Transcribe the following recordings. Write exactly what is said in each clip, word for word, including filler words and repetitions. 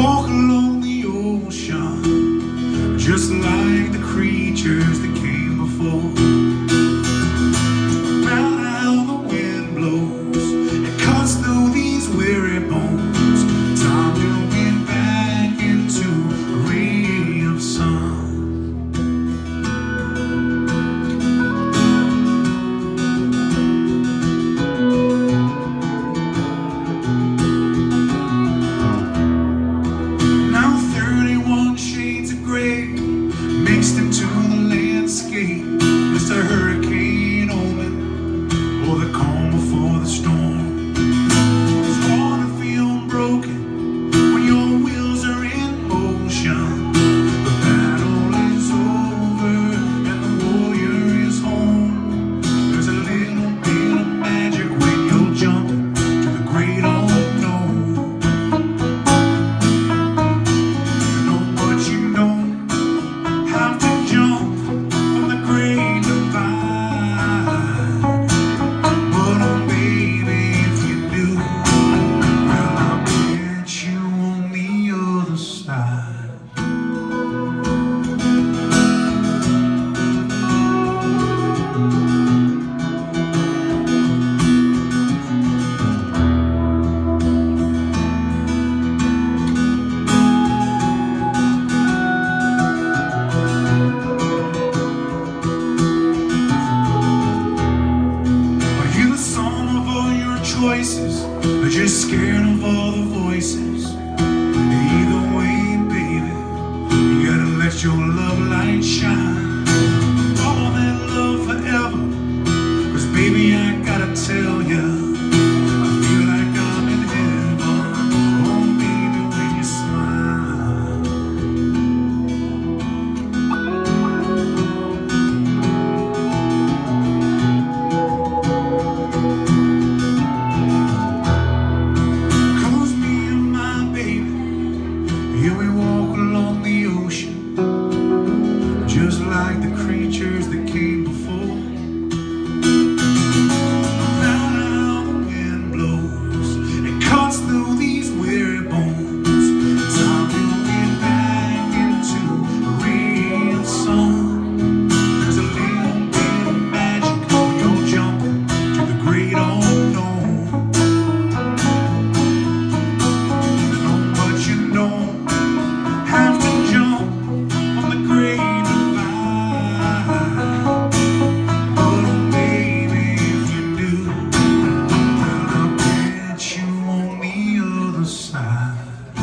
walk along the ocean, just like the creatures that came before. No matter how the wind blows, it cuts through these weary bones. Time to get back into a ray of sun. Mixed into the landscape, it's a hurricane omen, or the calm before the storm. It's hard to feel broken when your wheels are in motion. The battle is over and the warrior is home. There's a little bit of magic when you'll jump to the great unknown. You know what you know. Have to jump from the great divide. But oh baby, if you do, well I'll get you on the other side. Choices, but you're scared of all the voices. Either way, baby, you gotta let your love light shine. Follow that love forever, 'cause baby, I gotta tell ya, I feel like I'm in heaven. Oh baby, when you smile. Here we walk along the ocean, just like the creatures that came before. No matter how the wind blows, it cuts through these weary bones. Time to get back into a ray of sun. There's a little bit of magic when you're jumping to the great unknown. You know what you know. Have to jump on the great divide. But oh baby, if you do, well I'll get you on the other side.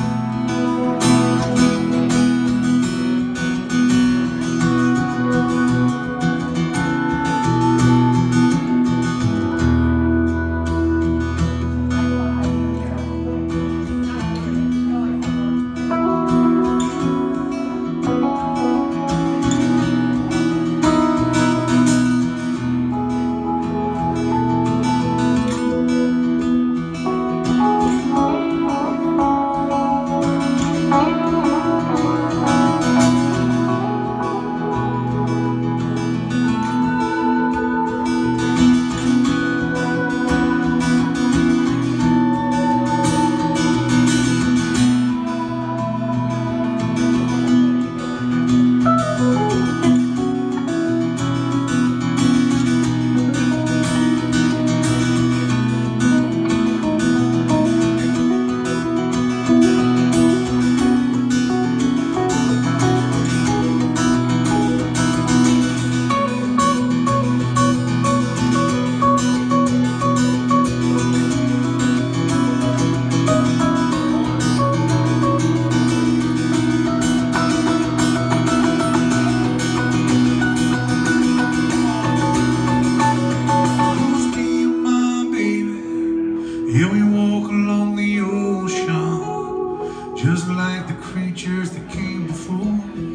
Here we walk along the ocean, just like the creatures that came before.